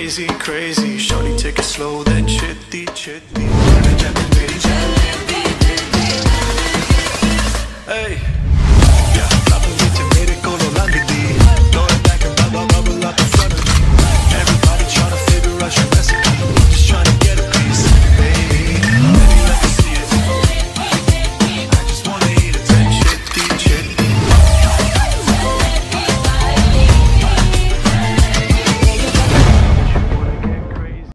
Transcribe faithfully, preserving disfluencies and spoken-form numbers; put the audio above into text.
crazy, crazy. Shorty take it slow, then chitty, chitty.